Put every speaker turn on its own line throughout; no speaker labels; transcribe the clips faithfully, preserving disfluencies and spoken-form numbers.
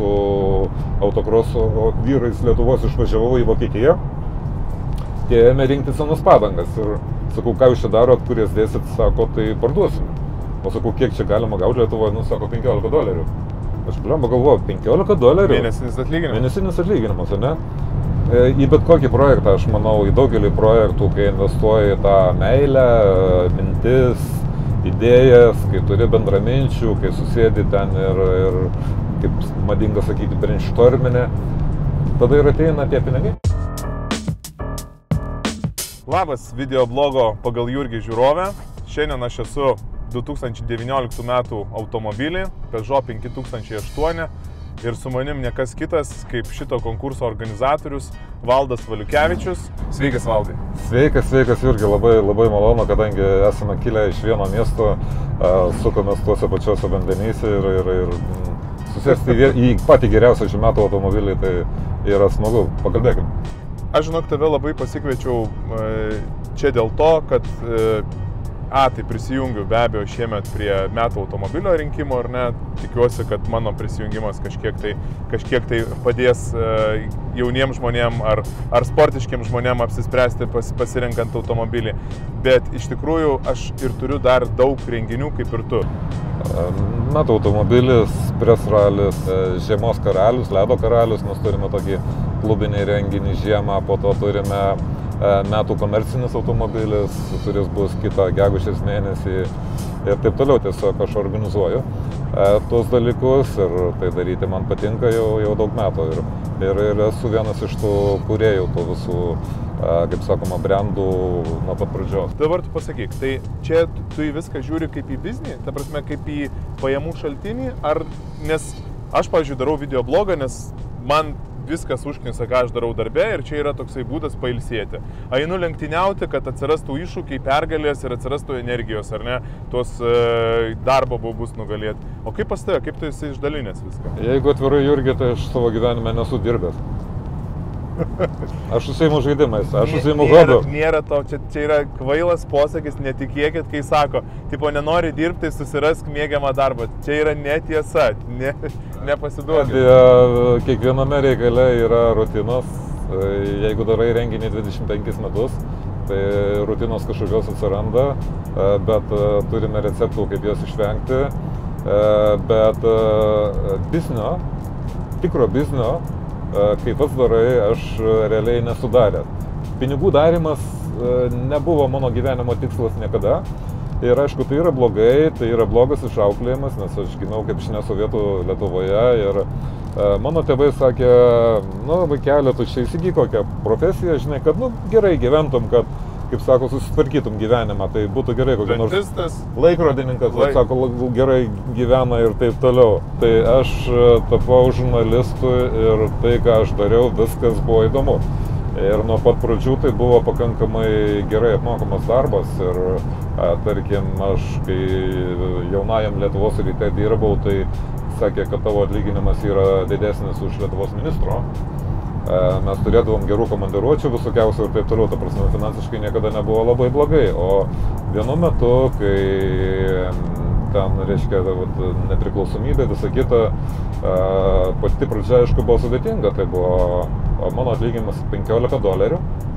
su autokroso vyrais Lietuvos išvažiavau į Vokietiją. Tie ėmė rinkti senas padangas ir sakau, ką jūs čia darot, kur jas dėsit, sako, tai parduosim. O sakau, kiek čia galima gauti Lietuvoje, nu, sako, penkiolika dolerių. Aš blemba galvoju, penkiolika dolerių.
Mėnesinis atlyginimas.
Mėnesinis atlyginimas, ne? Į bet kokį projektą, aš manau, į daugelį projektų, kai investuoji tą meilę, mintis, idėjas, kai turi bendraminčių, kai susėdi ten ir, ir kaip madinga sakyti, brainstorminė, tada ir ateina tie pinigai.
Labas video blogo pagal Jurgį žiūrovė. Šiandien aš esu du tūkstančiai devynioliktų metų automobilį, Peugeot penki tūkstančiai aštuoni ir su manim niekas kitas kaip šito konkurso organizatorius Valdas Valiukevičius. Sveikas, Valdai.
Sveikas, sveikas Jurgi, labai, labai malonu, kadangi esame kilę iš vieno miesto, sukomės tuose pačiuose vandenyse ir, ir, ir susėsti į patį geriausią šių metų automobilį, tai yra smagu. Pakalbėkim.
Aš žinok, tave labai pasikviečiau čia dėl to, kad A, tai prisijungiu be abejo šiemet prie metų automobilio rinkimo, ar ne? Tikiuosi, kad mano prisijungimas kažkiek tai, kažkiek tai padės jauniems žmonėm ar, ar sportiškiams žmonėm apsispręsti pas, pasirinkant automobilį. Bet iš tikrųjų aš ir turiu dar daug renginių kaip ir tu.
Metų automobilis, press ralis, žiemos karalius, ledo karalius, mes turime tokį klubinį renginį žiemą, po to turime metų komercinis automobilis, kuris bus kitą gegužės mėnesį ir taip toliau. Tiesiog aš organizuoju e, tuos dalykus ir tai daryti man patinka jau, jau daug metų ir, ir, ir esu vienas iš tų kūrėjų tų visų, e, kaip sakoma, brandų nuo pat pradžios.
Dabar tu pasakyk, tai čia tu į viską žiūri kaip į biznį, ta prasme kaip į pajamų šaltinį, ar nes aš, pavyzdžiui, darau video blogą, nes man viskas užknisa, ką aš darau darbe ir čia yra toksai būdas pailsėti. Einu lenktyniauti, kad atsirastų iššūkiai, pergalės ir atsirastų energijos, ar ne, tuos e, darbo baubus nugalėti. O kaip pas tave, kaip tu esi išdalinęs viską?
Jeigu atvirai, Jurgi, tai aš savo gyvenime nesu dirbęs. Aš užsiimu žaidimais, aš užsiimu hobiu.
Nėra to, čia, čia yra kvailas posakis, netikėkit, kai sako, tipo, nenori dirbti, tai susirask mėgiamą darbą. Čia yra netiesa, ne, nepasiduokit.
Kiekviename reikale yra rutinos. Jeigu darai renginį dvidešimt penkis metus, tai rutinos kažkokios atsiranda, bet turime receptų, kaip jos išvengti. Bet biznio, tikro biznio, kai pats darai, aš realiai nesudaręs. Pinigų darimas nebuvo mano gyvenimo tikslas niekada. Ir aišku, tai yra blogai, tai yra blogas išauklėjimas, nes aš gimiau kaip žinia Sovietų Lietuvoje ir mano tėvai sakė, nu, vaikeli, tu čia įsigyk kokią profesiją, žinai, kad, nu, gerai gyventum, kad, kaip sako, susitvarkytum gyvenimą, tai būtų gerai kokį nors
Dantistas.
Laikrodininkas,
Laik.
sako, gerai gyvena ir taip toliau. Tai aš tapau žurnalistu ir tai, ką aš dariau, viskas buvo įdomu. Ir nuo pat pradžių tai buvo pakankamai gerai apmokamas darbas ir, a, tarkim, aš kai jaunajam Lietuvos ryte dirbau, tai sakė, kad tavo atlyginimas yra didesnis už Lietuvos ministro. Mes turėdavom gerų komandiruočių visokiausių ir taip toliau, ta prasme, finansiškai niekada nebuvo labai blogai, o vienu metu, kai ten, reiškia, nepriklausomybė, visa kita, pati pradžia, aišku, buvo sudėtinga, tai buvo mano atlyginimas penkiolika dolerių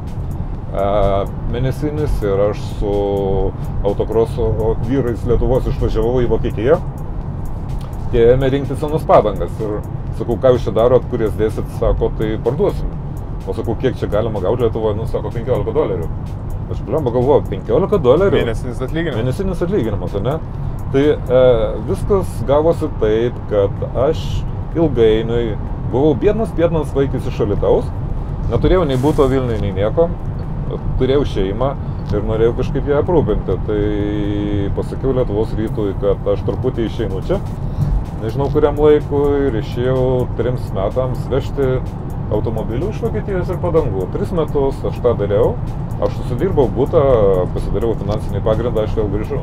mėnesinis ir aš su autokroso vyrais Lietuvos išvažiavau į Vokietiją. Tie ėmė rinkti senas padangas ir sakau, ką jūs čia darot, kur jas dėsit, sako, tai parduosim. O sakau, kiek čia galima gauti Lietuvoje, nu, sako, penkiolika dolerių. Aš blemba galvoju, penkiolika dolerių.
Mėnesinis atlyginimas.
Mėnesinis atlyginimas, ne? Tai e, viskas gavosi taip, kad aš ilgainiui buvau biednas, biednas vaikis iš Alytaus, neturėjau nei būto Vilniuje, nei nieko, turėjau šeimą ir norėjau kažkaip ją aprūpinti. Tai pasakiau Lietuvos rytui, kad aš truputį išeinu čia. Nežinau kuriam laikui ir išėjau trims metams vežti automobilių iš Vokietijos ir padangų. Tris metus aš tą dariau, aš susidirbau butą, pasidariau finansinį pagrindą, aš vėl grįžau.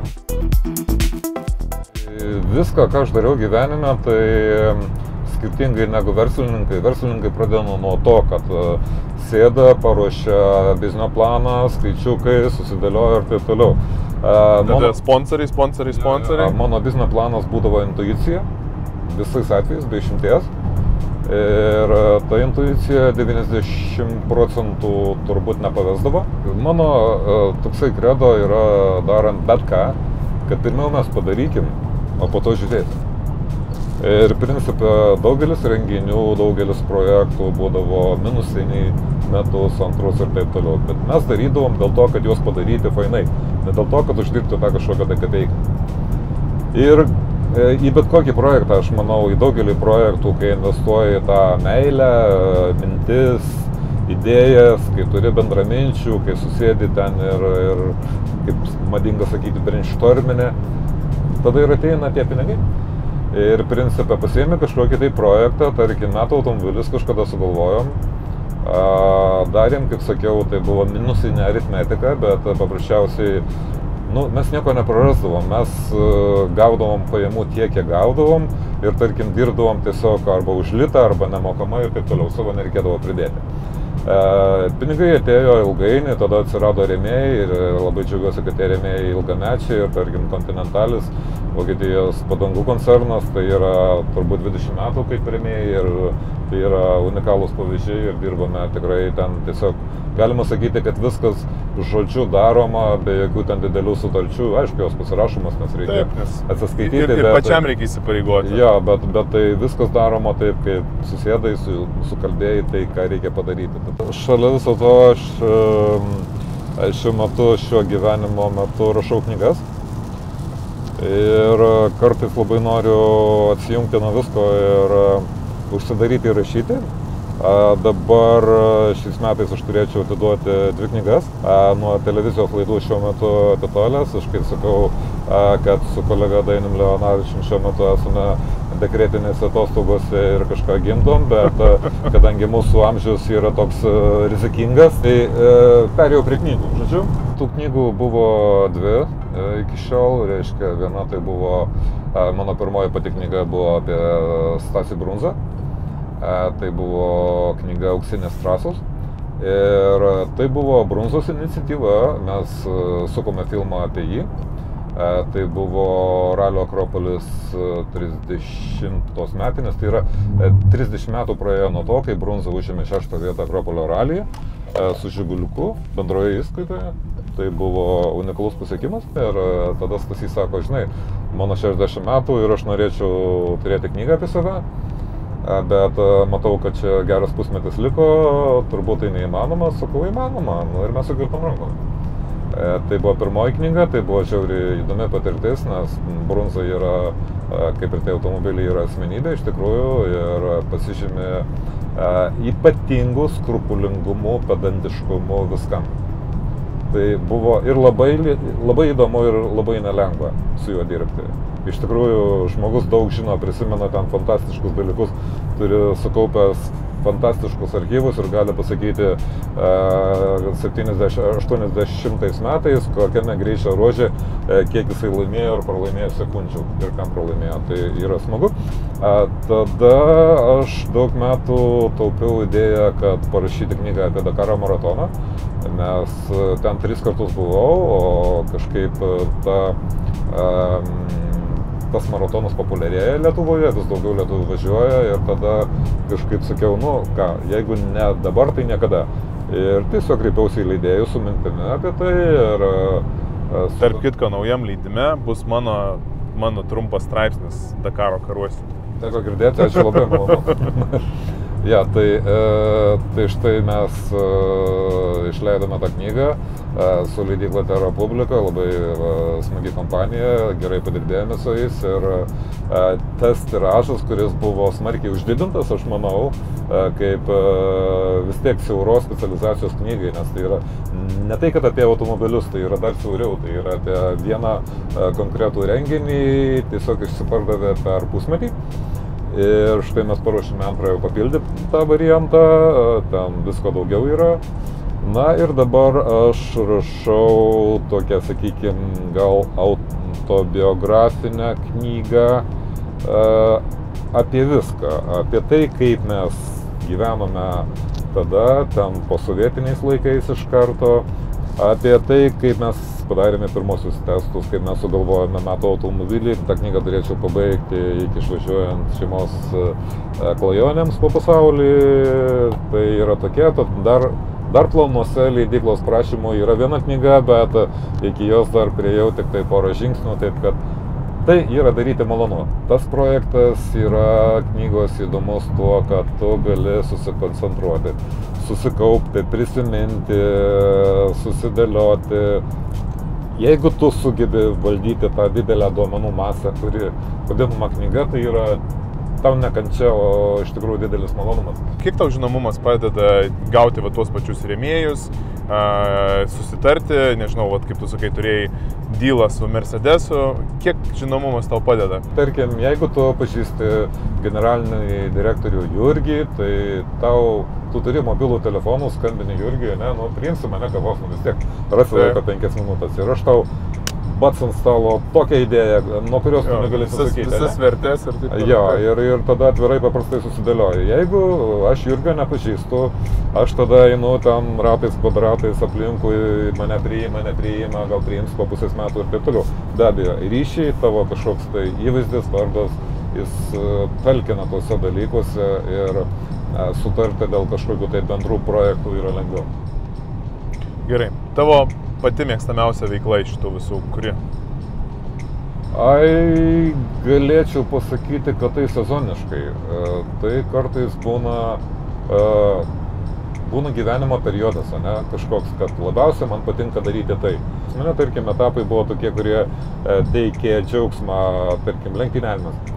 Viską, ką aš dariau gyvenime, tai skirtingai negu verslininkai. Verslininkai pradėjo nuo to, kad sėda, paruošia biznio planą, skaičiukai, susidėlioja ir taip toliau.
Tada sponsoriai, sponsoriai, sponsoriai.
Mano biznio planas būdavo intuicija. Visais atvejais, be išimties. Ir ta intuicija devyniasdešimt procentų turbūt nepavesdavo. Mano toksai kredo yra darant bet ką, kad pirmiau mes padarykim, o po to žiūrėsim. Ir principė daugelis renginių, daugelis projektų būdavo minusiniai metus, antrus ir taip toliau. Bet mes darydavom dėl to, kad juos padaryti fainai, ne dėl to, kad uždirbti tą kažkokią tai kapeiką. Ir į bet kokį projektą, aš manau, į daugelį projektų, kai investuoji tą meilę, mintis, idėjas, kai turi bendraminčių, kai susėdi ten ir, ir kaip madinga sakyti, brainstorminė, tada ir ateina tie pinigai. Ir principė pasiėmė kažkokį tai projektą, tarkim, metų automobilis kažkada sugalvojom, darėm, kaip sakiau, tai buvo minusinė aritmetika, bet paprasčiausiai nu, mes nieko neprarasdavom, mes gaudavom pajamų tiek, kiek gaudavom ir, tarkim, dirbdavom tiesiog arba už litą, arba nemokamai ir taip toliau, savo nereikėdavo pridėti. E, pinigai atėjo ilgainiui, tada atsirado rėmėjai ir labai džiaugiuosi, kad tie rėmėjai ilgamečiai ir, tarkim, Continentalis, Vokietijos padangų koncernas, tai yra turbūt dvidešimt metų kaip rėmėjai ir tai yra unikalūs pavyzdžiai ir dirbame tikrai ten tiesiog, galima sakyti, kad viskas žodžiu daroma, be jokių ten didelių sutarčių, aišku, jos pasirašomas, nes reikia
taip, nes
atsiskaityti.
Ir, ir bet, pačiam reikia įsipareigoti.
Jo, bet, bet tai viskas daroma taip, kaip susėdai, su, sukalbėjai tai, ką reikia padaryti. Šalia viso to aš šiuo metu, šiuo gyvenimo metu rašau knygas. Ir kartais labai noriu atsijungti nuo visko ir užsidaryti ir rašyti. Dabar šiais metais aš turėčiau atiduoti dvi knygas nuo televizijos laidų šiuo metu atitolęs. Aš kaip sakau, kad su kolega Dainium Leonavičium šiuo metu esame dekretinėse atostogose ir kažką gimdom, bet kadangi mūsų amžius yra toks rizikingas, tai perėjau prie knygų. Žodžiu, tų knygų buvo dvi iki šiol, reiškia, viena tai buvo, mano pirmoji pati knyga buvo apie Stasį Brundzą. Tai buvo knyga Auksinės trasos ir tai buvo Brundzos iniciatyva, mes sukome filmą apie jį. Tai buvo Ralio Akropolis trisdešimtos metinės, tai yra trisdešimt metų praėjo nuo to, kai Brundza užėmė šeštą vietą Akropolio ralyje su Žiguliuku bendroje įskaitoje. Tai buvo unikalus pasiekimas ir tada Stasys sako, žinai, mano šešiasdešimt metų ir aš norėčiau turėti knygą apie save. Bet matau, kad čia geras pusmetis liko, turbūt tai neįmanoma, sakau įmanoma, nu, ir mes sukirtom rankom. E, tai buvo pirmoji knyga, tai buvo žiauriai įdomi patirtis, nes Brundza yra, kaip ir tai automobiliai, yra asmenybė iš tikrųjų ir pasižymi e, ypatingų skrupulingumu, pedantiškumu viskam. Tai buvo ir labai, labai įdomu ir labai nelengva su juo dirbti. Iš tikrųjų, žmogus daug žino, prisimena ten fantastiškus dalykus, turi sukaupęs fantastiškus archyvus ir gali pasakyti septyniasdešimt aštuoniasdešimtais metais, kokiame greičio ruože, kiek jisai laimėjo ir pralaimėjo sekundžių ir kam pralaimėjo. Tai yra smagu. Tada aš daug metų taupiau idėją, kad parašyti knygą apie Dakaro maratoną, nes ten tris kartus buvau, o kažkaip ta tas maratonas populiarėja Lietuvoje, vis daugiau lietuvių važiuoja ir tada kažkaip sakiau, nu ką, jeigu ne dabar, tai niekada. Ir tiesiog kreipiausi į leidėjus su mintimi apie tai ir...
Tarp kitko, naujam leidime bus mano, mano trumpas straipsnis Dakaro karuose.
Teko girdėti, ačiū labai malonu. Ja, tai, e, tai štai mes e, išleidome tą knygą e, su leidykla Terra Publica, labai e, smagi kompanija, gerai padirbėjome su jais ir e, tas tiražas, kuris buvo smarkiai uždidintas, aš manau, e, kaip e, vis tiek siauros specializacijos knygai, nes tai yra ne tai, kad apie automobilius, tai yra dar siauriau, tai yra apie vieną e, konkretų renginį, tiesiog išsipardavė per pusmetį. Ir štai mes paruošėme antrąją papildyti tą variantą, ten visko daugiau yra. Na ir dabar aš rašau tokią, sakykime, gal autobiografinę knygą apie viską, apie tai, kaip mes gyvenome tada, ten po sovietiniais laikais iš karto, Apie tai, kaip mes padarėme pirmosius testus, kaip mes sugalvojame metų automobilį, tą knygą turėčiau pabaigti iki išvažiuojant šeimos klajonėms po pasaulį. Tai yra tokia, dar, dar planuose leidyklos prašymų yra viena knyga, bet iki jos dar priejau tik tai porą žingsnių, taip kad tai yra daryti malonu. Tas projektas yra knygos įdomus tuo, kad tu gali susikoncentruoti, susikaupti, prisiminti, susidėlioti. Jeigu tu sugebi valdyti tą didelę duomenų masę, kuri vadinama knyga, tai yra tau nekančia, o iš tikrųjų didelis malonumas.
Kiek tau žinomumas padeda gauti va tuos pačius rėmėjus, susitarti, nežinau, vat, kaip tu sakai, turėjai dylą su Mercedesu, kiek žinomumas tau padeda?
Tarkim, jeigu tu pažįsti generalinį direktorių Jurgį, tai tau, tu turi mobilų telefonų, skambini Jurgį, ne, nu, priimsi mane kavos, nu vis tiek rasi laiko penkias minutės ir aš tau pats ant stalo tokią idėją, nuo kurios tu negali pasakyti.
Visas vertės ir taip.
Jo, ir, ir tada atvirai paprastai susidėlioju. Jeigu aš Jurgio nepažįstu, aš tada einu tam ratais, kvadratais aplinkui, mane priima, nepriima, gal priims po pusės metų ir taip toliau. Be abejo, ryšiai, tavo kažkoks tai įvaizdis, vardas, jis talkina tuose dalykuose ir sutarti dėl kažkokių tai bendrų projektų yra lengviau.
Gerai, tavo pati mėgstamiausia veikla iš šitų visų, kuri?
Ai, galėčiau pasakyti, kad tai sezoniškai. Tai kartais būna, būna gyvenimo periodas, ne, kažkoks, kad labiausiai man patinka daryti tai. Mane, tarkim, etapai buvo tokie, kurie teikė džiaugsmą, tarkim, lenktyniavimas.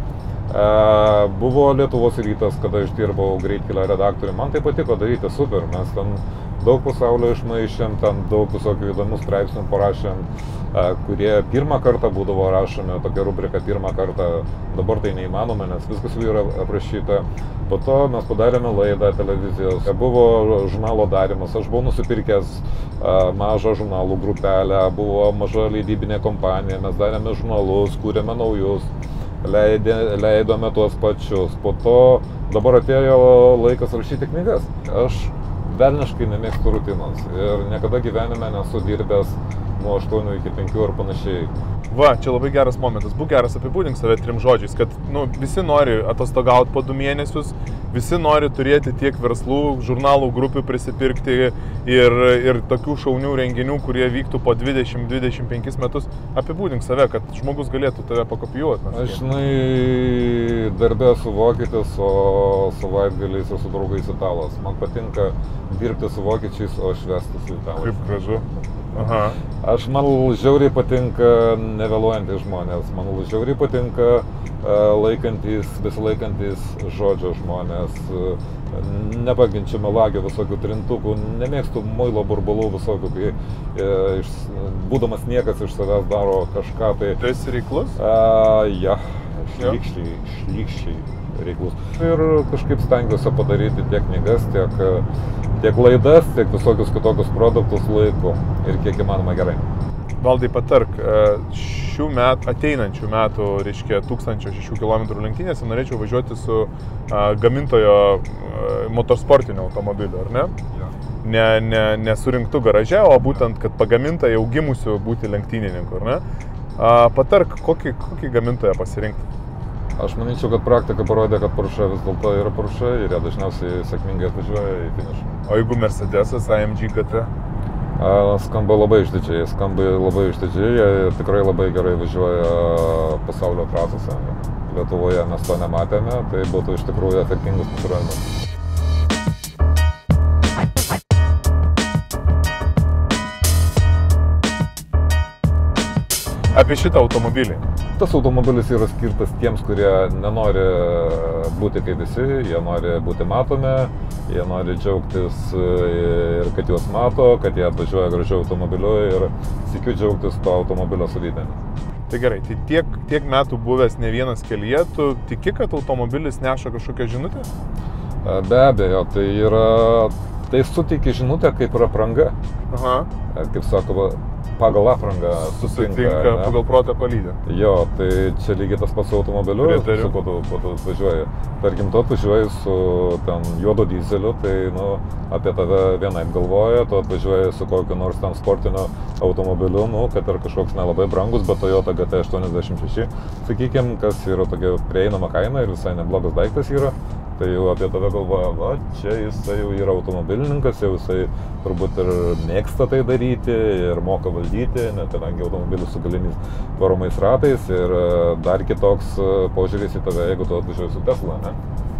Buvo Lietuvos rytas, kada aš dirbau greitkelio redaktoriumi, man tai patiko daryti, super, mes ten daug pasaulio išmaišėm, ten daug visokių įdomių straipsnių parašėm, kurie pirmą kartą būdavo rašomi, tokia rubrika pirmą kartą, dabar tai neįmanoma, nes viskas jau yra aprašyta. Po to mes padarėme laidą televizijos, buvo žurnalo darimas, aš buvau nusipirkęs mažą žurnalų grupelę, buvo maža leidybinė kompanija, mes darėme žurnalus, kūrėme naujus, leidė, leidome tuos pačius. Po to dabar atėjo laikas rašyti knygas. Aš velniškai nemėgstu rutinos ir niekada gyvenime nesu dirbęs nuo aštuonių iki penkių ar panašiai.
Va, čia labai geras momentas. Būk geras, apibūdink save trim žodžiais, kad nu, visi nori atostogauti po du mėnesius, visi nori turėti tiek verslų, žurnalų grupių prisipirkti ir, ir tokių šaunių renginių, kurie vyktų po dvidešimt dvidešimt penkis metus. Apibūdink save, kad žmogus galėtų tave pakopijuoti.
Aš, žinai, darbę su vokietis, o savaitgaliais su draugais italas. Man patinka dirbti su vokiečiais, o švęsti su italais.
Kaip gražu. Aha.
Aš, man žiauriai patinka nevėluojantys žmonės, man žiauriai patinka laikantys, besilaikantis žodžio žmonės, nepaginčiu melagio visokių trintukų, nemėgstu muilo burbulų visokių, kai iš, būdamas niekas iš savęs daro kažką tai.
Tu esi reiklus?
A, ja, šlykščiai, šlykščiai reiklus. Ir kažkaip stengiuosi padaryti tiek knygas, tiek tiek laidas, tiek visokius kitokius produktus laiku ir kiek įmanoma gerai.
Valdai, patark, šių metų, ateinančių metų, reiškia, tūkstančio šešių kilometrų lenktynėse norėčiau važiuoti su a, gamintojo a, motorsportinio automobiliu, ar ne?
Ja.
Ne, ne, nesurinktų garaže, o būtent, kad pagaminta jau gimusiu būti lenktynininku, ar ne? A, patark, kokį, kokį gamintoją pasirinkti?
Aš manyčiau, kad praktika parodė, kad Porsche vis dėlto yra Porsche ir jie dažniausiai sėkmingai atvažiuoja į finišą.
O jeigu Mercedesas A M G G T?
Skamba labai išdidžiai, skamba labai išdidžiai, jie tikrai labai gerai važiuoja pasaulio trasose. Lietuvoje mes to nematėme, tai būtų iš tikrųjų efektingas pasirodymas.
Apie šitą automobilį.
Tas automobilis yra skirtas tiems, kurie nenori būti kaip visi, jie nori būti matomi, jie nori džiaugtis ir kad juos mato, kad jie atvažiuoja gražiu automobiliu ir sykiu džiaugtis to automobilio savybėmis.
Tai gerai, tai tiek, tiek metų buvęs ne vienas kelyje, tu tiki, kad automobilis neša kažkokią žinutę?
Be abejo, tai yra, tai suteikia žinutę kaip ir apranga.
Aha.
Kaip sakoma, pagal aprangą
susitinka, pagal protą palydė.
Jo, tai čia lygiai tas pats su automobiliu, su kuo tu, kuo tu atvažiuoji. Tarkim, tu atvažiuoji su ten juodo dyzeliu, tai nu, apie tave vienaip galvoja, tu atvažiuoji su kokiu nors ten sportiniu automobiliu, nu, kad ir kažkoks nelabai brangus, bet Toyota G T aštuoniasdešimt šeši, sakykime, kas yra tokia prieinama kaina ir visai neblogas daiktas yra. Tai jau apie tave galvoja, va, čia jisai jau yra automobilininkas, jau jisai turbūt ir mėgsta tai daryti ir moka valdyti, net kadangi automobilis su galiniais varomais ratais ir dar kitoks požiūris į tave, jeigu tu atvažiuoji su Tesla, ne?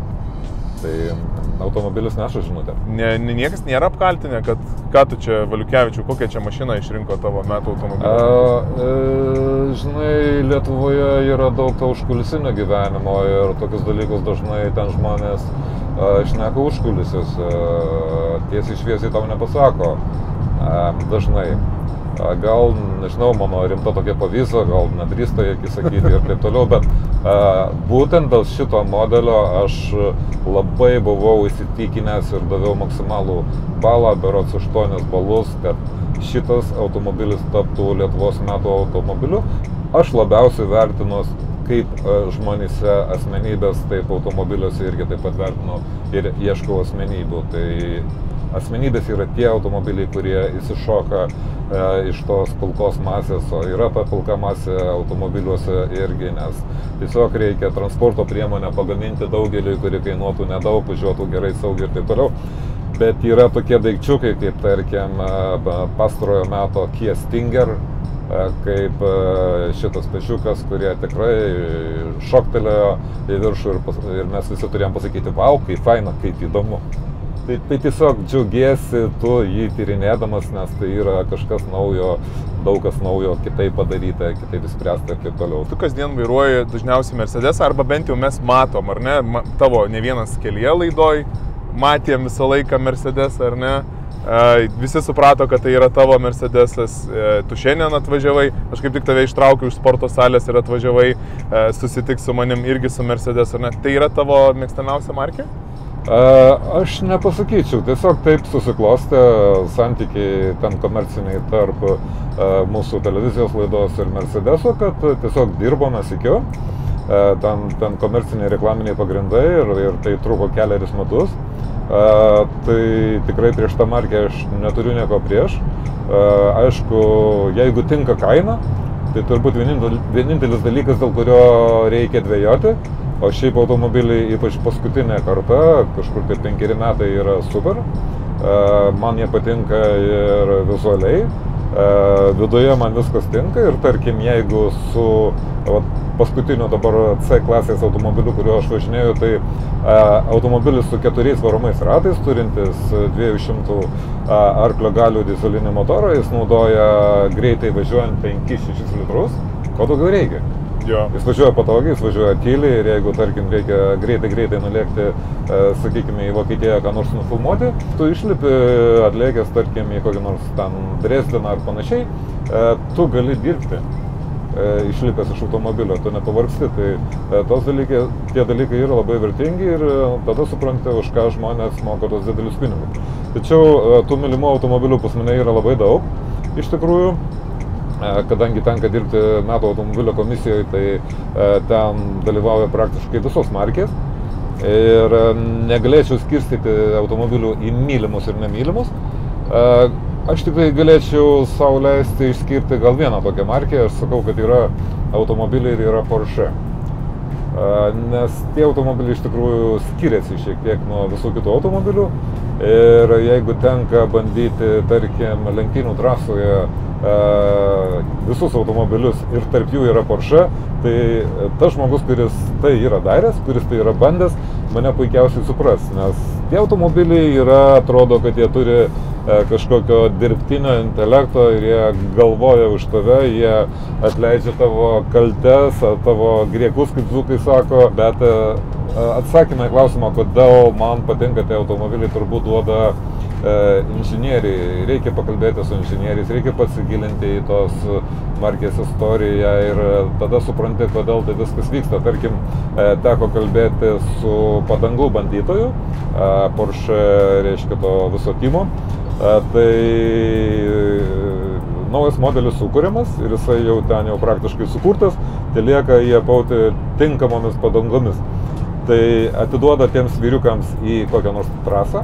Tai automobilis neša žinutę.
Ne, niekas nėra apkaltinę, kad ką tu čia, Valiukevičiau, kokią čia mašiną išrinko tavo metų automobilį?
A, e, žinai, Lietuvoje yra daug to užkulisinio gyvenimo ir tokius dalykus dažnai ten žmonės a, šneka užkulisius, tiesiai šviesiai tau nepasako a, dažnai. A, gal, nežinau, mano rimta tokia pavyzdė, gal nedrįsta jokį sakyti ir taip toliau, bet a, būtent dėl šito modelio aš labai buvau įsitikinęs ir daviau maksimalų balą, berods aštuonis balus, kad šitas automobilis taptų Lietuvos metų automobiliu. Aš labiausiai vertinu kaip žmonėse asmenybės, taip automobiliuose irgi taip pat vertinu ir ieškau asmenybių. Tai asmenybės yra tie automobiliai, kurie įsišoka e, iš tos pilkos masės, o yra ta pilka masė automobiliuose irgi, nes tiesiog reikia transporto priemonę pagaminti daugeliui, kuri kainuotų nedaug, važiuotų gerai, saugiai ir taip toliau. Bet yra tokie daikčiukai, kaip tarkim pastarojo meto Kia Stinger, kaip šitas pešiukas, kurie tikrai šoktelėjo į viršų ir, ir mes visi turėjom pasakyti, vau, kaip faina, kaip įdomu. Tai, tai tiesiog džiaugiesi tu jį tyrinėdamas, nes tai yra kažkas naujo, daug kas naujo, kitaip padaryta, kitaip įspręsta ir taip toliau.
Tu kasdien vairuoji dažniausiai Mercedes, arba bent jau mes matom, ar ne, tavo ne vienas kelyje laidoj, matėm visą laiką Mercedes, ar ne? Visi suprato, kad tai yra tavo Mercedesas, tu šiandien atvažiavai, aš kaip tik tave ištraukiau iš sporto salės ir atvažiavai susitik su manim irgi su Mercedes, ar ne? Tai yra tavo mėgstamiausia markė?
Aš nepasakyčiau, tiesiog taip susiklostė santykiai ten komerciniai tarp mūsų televizijos laidos ir Mercedeso, kad tiesiog dirbome sykiu, ten, ten komerciniai reklaminiai pagrindai ir, ir tai truko keliarius metus. Tai tikrai prieš tą markę aš neturiu nieko prieš. Aišku, jeigu tinka kaina, tai turbūt vienintelis dalykas, dėl kurio reikia dvejoti. O šiaip automobiliai, ypač paskutinė karta, kažkur tai penkeri metai yra super. Man jie patinka ir vizualiai. Viduje man viskas tinka ir tarkim, jeigu su vat, paskutiniu dabar C klasės automobiliu, kuriuo aš važinėjau, tai automobilis su keturiais varomais ratais, turintis dviejų šimtų arklio galių dyzelinį motorą, jis naudoja greitai važiuojant penkis šešis litrus. Ko daugiau reikia?
Jo.
Jis važiuoja patogiai, jis važiuoja tyliai ir jeigu, tarkim, reikia greitai, greitai nulėkti, e, sakykime, į Vokietiją ką nors nufilmuoti, tu išlipi atlėkęs, tarkim, į kokį nors ten Dresdeną ar panašiai, e, tu gali dirbti, e, išlipęs iš automobilio, tu nepavargsti, tai e, tos dalykai, tie dalykai yra labai vertingi ir e, tada supranti, už ką žmonės moka tos didelius pinigus. Tačiau e, tų mylimų automobilių pas mane yra labai daug, iš tikrųjų. Kadangi tenka dirbti metų automobilio komisijoje, tai e, ten dalyvauja praktiškai visos markės ir e, negalėčiau skirstyti automobilių į mylimus ir nemylimus. E, aš tikrai galėčiau sau leisti išskirti gal vieną tokią markę, aš sakau, kad yra automobiliai ir yra Porsche. E, nes tie automobiliai iš tikrųjų skiriasi šiek tiek nuo visų kitų automobilių ir jeigu tenka bandyti, tarkim, lenktynių trasoje visus automobilius ir tarp jų yra Porsche, tai tas žmogus, kuris tai yra daręs, kuris tai yra bandęs, mane puikiausiai supras, nes tie automobiliai yra, atrodo, kad jie turi kažkokio dirbtinio intelekto ir jie galvoja už tave, jie atleidžia tavo kaltes, tavo griekus, kaip dzūkai sako, bet atsakymą į klausimą, kodėl man patinka tie automobiliai, turbūt duoda inžinieriai. Reikia pakalbėti su inžinieriais, reikia pasigilinti į tos markės istoriją ir tada supranti, kodėl tai viskas vyksta. Tarkim, teko kalbėti su padangų bandytoju, Porsche, reiškia, to viso timo. Tai naujas modelis sukūriamas ir jisai jau ten jau praktiškai sukurtas, tai lieka jie pauti tinkamomis padangomis. Tai atiduoda tiems vyriukams į kokią nors trasą,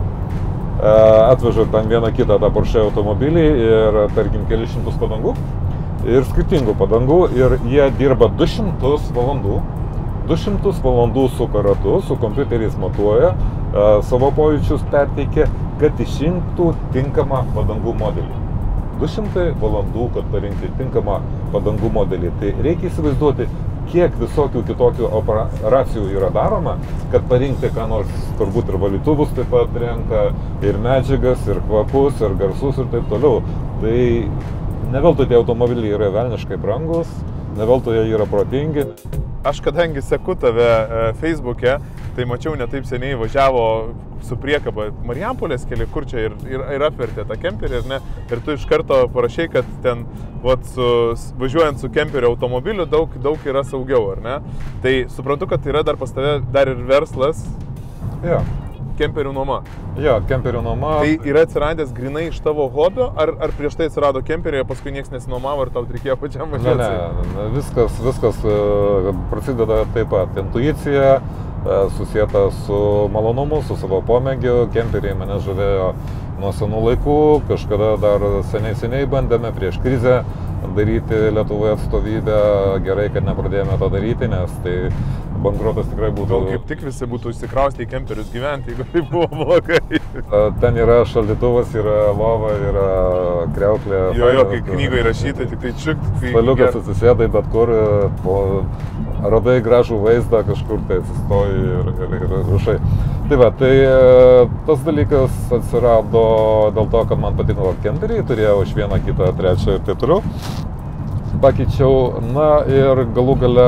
atveža ten vieną kitą tą Porsche automobilį ir, tarkim, kelius šimtus padangų ir skirtingų padangų ir jie dirba du šimtus valandų. du šimtus valandų su karatu, su kompiuteriais matuoja, savo pojūčius perteikia, kad išrinktų tinkamą padangų modelį. du šimtai valandų, kad parinkti tinkamą padangų modelį. Tai reikia įsivaizduoti, kiek visokių kitokių operacijų yra daroma, kad parinkti ką nors, turbūt ir valytuvus taip pat renka, ir medžiagas, ir kvapus, ir garsus ir taip toliau. Tai ne veltui tie automobiliai yra velniškai brangus, ne veltui jie yra protingi.
Aš kadangi seku tave Facebook'e, tai mačiau netaip seniai važiavo su priekaba Marijampolės keli, kur čia ir, ir, ir apvertė tą kemperį, ir, ne, ir tu iš karto parašai, kad ten vat, su, važiuojant su kemperio automobiliu daug, daug yra saugiau, ar ne? Tai suprantu, kad yra dar pas tave dar ir verslas.
Ja.
Kemperių nuoma.
Jo, kemperių nuoma.
Tai yra atsiradęs grinai iš tavo hobio, ar, ar prieš tai atsirado kemperiai, paskui niekas nesinuomavo ir tau reikėjo pačiam važiuoti?
Ne, ne, viskas, viskas prasideda taip pat. Intuicija, susieta su malonumu, su savo pomėgiu. Kemperiai mane žavėjo nuo senų laikų, kažkada dar seniai seniai bandėme prieš krizę daryti Lietuvoje atstovybę. Gerai, kad nepradėjome to daryti, nes tai bankrotas tikrai būtų...
Gal kaip tik visi būtų išsikraustę į kemperius gyventi, jeigu tai buvo blogai.
Ten yra šaldytuvas, yra lova, yra kriauklė.
Jo, jo, kai knygoje rašytai, tik tai čiukt.
Staliukas atsisėdai, bet kur, po, radai gražų vaizdą, kažkur tai atsistoji ir, ir, ir rušai. Tai va, tai tas dalykas atsirado dėl to, kad man patiko kemperiai, turėjau iš vieną, kitą, trečią ir taip toliau. Pakeičiau, na ir galų gale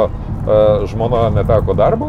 žmona neteko darbo,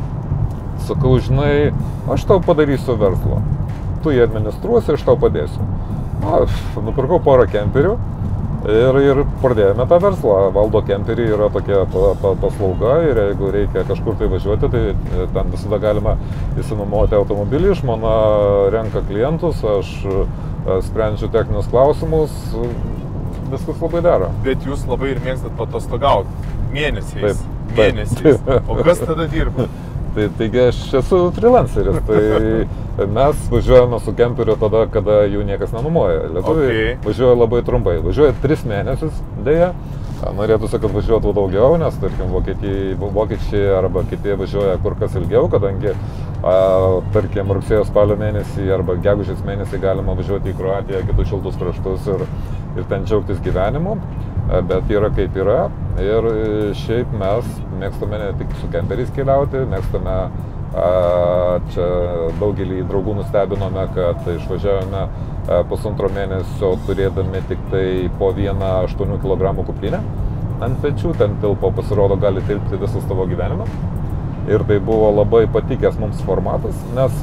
sakau, žinai, aš tau padarysiu verslą, tu jį administruosi, aš tau padėsiu. Aš nupirkau porą kemperių ir, ir pradėjome tą verslą. Valdo kemperiai yra tokia paslauga ir jeigu reikia kažkur tai važiuoti, tai ten visada galima įsinuomoti automobilį, žmona renka klientus, aš sprendžiu techninius klausimus, viskas labai dera.
Bet jūs labai ir mėgstat patostogauti mėnesiais.
Taip.
Mėnesiais. O kas tada dirba?
Tai, taigi aš esu freelanceris, tai mes važiuojame su kemperiu tada, kada jų niekas nenumoja. Lietuviai okay. Važiuoja labai trumpai, važiuoja tris mėnesius, dėja. Norėtųsi, kad važiuotų daugiau, nes, tarkim, vokiečiai, vokiečiai arba kiti važiuoja kur kas ilgiau, kadangi, a, tarkim, rugsėjo spalio mėnesį arba gegužės mėnesį galima važiuoti į Kroatiją, kitus šiltus kraštus ir, ir ten džiaugtis gyvenimu. Bet yra kaip yra ir šiaip mes mėgstame ne tik su kemperiais keliauti, mėgstame, a, čia daugelį draugų nustebinome, kad išvažiavome a, pusantro mėnesio turėdami tik tai po vieną aštuonių kilogramų kuprinę ant pečių, ten tilpo pasirodo gali tilpti visas tavo gyvenimą ir tai buvo labai patikęs mums formatas, nes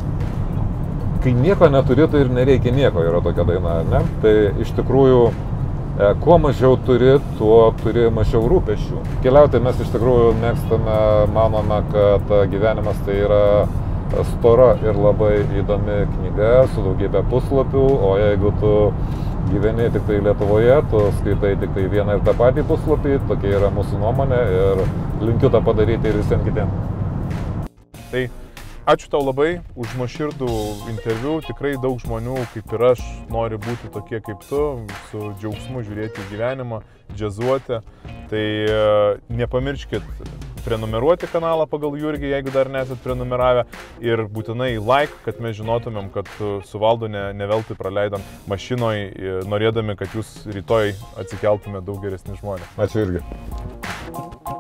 kai nieko neturi, tai ir nereikia nieko, yra tokia daina, ne? Tai iš tikrųjų kuo mažiau turi, tuo turi mažiau rūpesčių. Keliauti mes iš tikrųjų mėgstame, manome, kad gyvenimas tai yra stora ir labai įdomi knyga su daugybė puslapių, o jeigu tu gyveni tik tai Lietuvoje, tu skaitai tik tai vieną ir tą patį puslapį, tokia yra mūsų nuomonė ir linkiu tą padaryti ir visiems kitiems.
Tai ačiū tau labai už nuoširdų interviu, tikrai daug žmonių kaip ir aš nori būti tokie kaip tu, su džiaugsmu žiūrėti į gyvenimą, džiazuoti. Tai nepamirškit prenumeruoti kanalą pagal Jurgį, jeigu dar nesat prenumeravę, ir būtinai like, kad mes žinotumėm, kad su Valdu ne, ne veltui praleidom mašinoje, norėdami, kad jūs rytoj atsikeltumėte daug geresni žmonės.
Ačiū irgi.